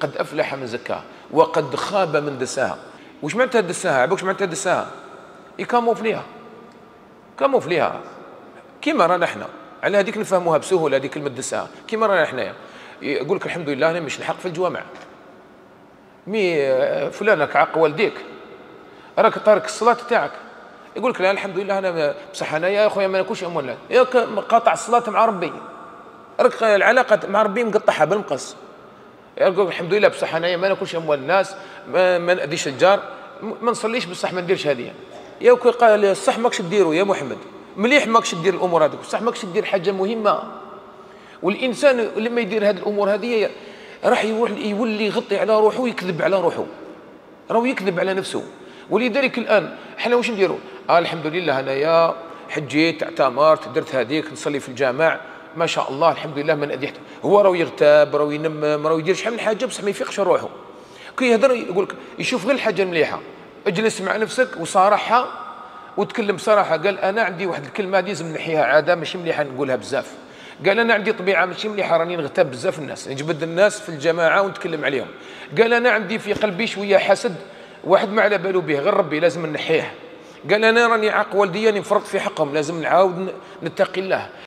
قد أفلح من زكاها وقد خاب من دساها. وش معناتها دساها؟ عبوك وش معناتها دساها؟ يكاموفليها، كاموفليها كيما رانا احنا. على هذيك نفهموها بسهوله، هذيك كلمه دساها كيما رانا حنايا. يقول لك الحمد لله انا مش نحق في الجوامع، مي فلانك عق والديك راك تارك الصلاه تاعك، يقول لك لا الحمد لله انا بصح انا يا خويا ما ناكلش اموال، ياك قاطع الصلاه مع ربي، راك العلاقه مع ربي مقطعها بالمقص. يقول الحمد لله بصح انايا ما ناكلش اموال الناس، ما ناذيش الجار، ما نصليش بصح ما نديرش هذه. ياك قال صح ماكش ديرو يا محمد، مليح ماكش دير الامور هذوك، صح ماكش دير حاجه مهمه. والانسان لما يدير هذه الامور هذه راح يولي يغطي على روحه ويكذب على روحه، راهو يكذب على نفسه. ولذلك الان احنا واش نديروا؟ الحمد لله انايا حجيت اعتمرت درت هذيك نصلي في الجامع ما شاء الله الحمد لله ما نأذي حتى هو. راهو يغتاب، راهو ينمم، راهو يدير شحال من حاجه بصح ما يفيقش روحه. كي يهضر يقول لك يشوف غير الحاجه المليحه. اجلس مع نفسك وصارحها وتكلم بصراحه. قال انا عندي واحد الكلمه هذه لازم نحيها، عاده ماشي مليحه نقولها بزاف. قال انا عندي طبيعه ماشي مليحه، راني نغتاب بزاف الناس، نجبد الناس في الجماعه ونتكلم عليهم. قال انا عندي في قلبي شويه حسد، واحد ما على باله به غير ربي لازم نحيه. قال انا راني عاق والدي، راني نفرط في حقهم، لازم نعاود نتقي الله.